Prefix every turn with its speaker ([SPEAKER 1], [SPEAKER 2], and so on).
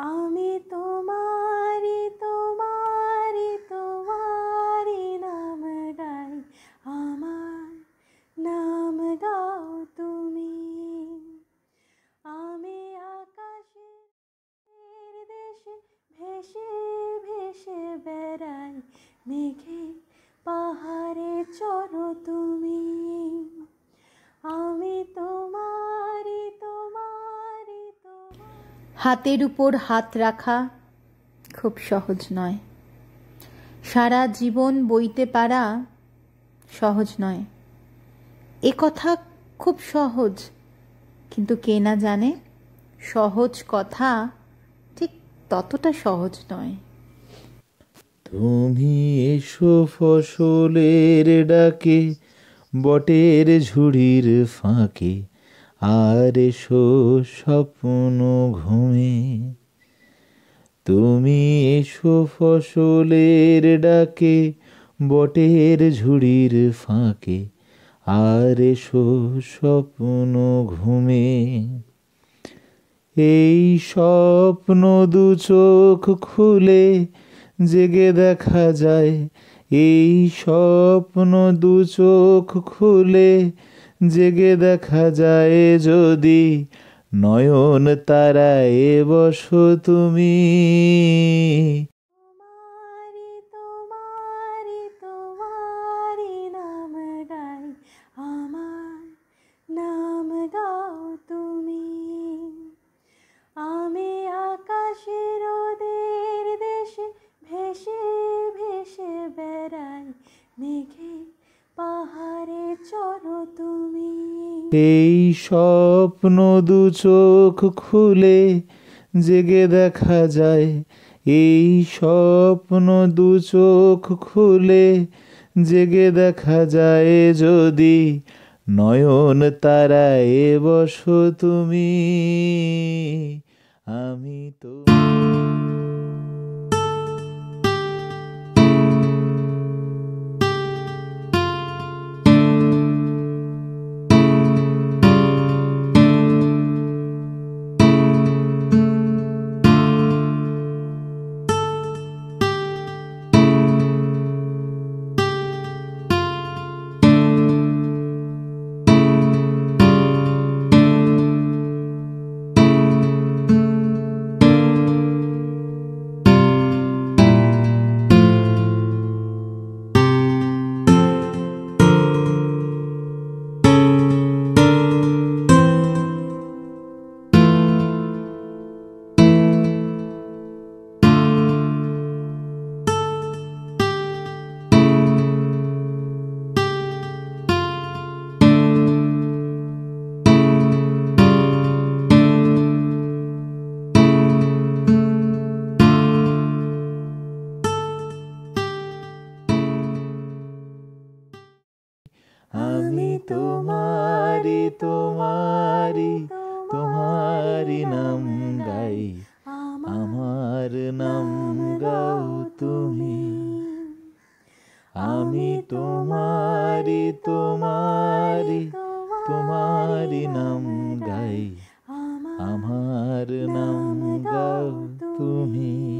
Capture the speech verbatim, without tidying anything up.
[SPEAKER 1] আমি তোমারি তোমারি তোমারি নাম গাই, আমার নাম গাও তুমি। আমি আকাশের দেশে ভেসে ভেসে বেড়াই, মেঘে পাহাড়ে চড়ো তুমি। আমি তোমারি তোমারি তোমারি।
[SPEAKER 2] হাতের উপর হাত রাখা খুব সহজ নয়, সারা জীবন বইতে পারা সহজ নয়। এ কথা খুব সহজ, কিন্তু কে না জানে সহজ কথা ঠিক ততটা সহজ নয়।
[SPEAKER 3] তুমি এসো ফসলের ডাকে, বটের ঝুড়ির ফাঁকে, আর এসো স্বপ্ন ঘুমে। তুমি এসো ফসলের ডাকে, বটের ঝুড়ির ফাঁকে, আর এসো স্বপ্ন ঘুমে। এই স্বপ্ন দু চোখ খুলে জেগে দেখা যায়, এই স্বপ্ন দু চোখ খুলে জেগে দেখা যায় যদি, নয়ন তারায় বসো তুমি।
[SPEAKER 1] তোমারি তোমারি তোমারি নাম গাই, আমার নাম গাও তুমি। আমি আকাশের ওদের দেশে ভেসে ভেসে বেড়াই, মেঘে পাহাড়ে চড়ো তুমি।
[SPEAKER 3] এই স্বপ্ন দু চোখ খুলে জেগে দেখা যায়, এই স্বপ্ন দু চোখ খুলে জেগে দেখা যায় যদি, নয়ন তারায় বসো তুমি। আমি তো আমি তোমারি তোমারি তোমারি নাম গাই, আমার নাম গাও তুমি। আমি তোমারি তোমারি তোমারি নাম গাই, আমার নাম গাও তুমি।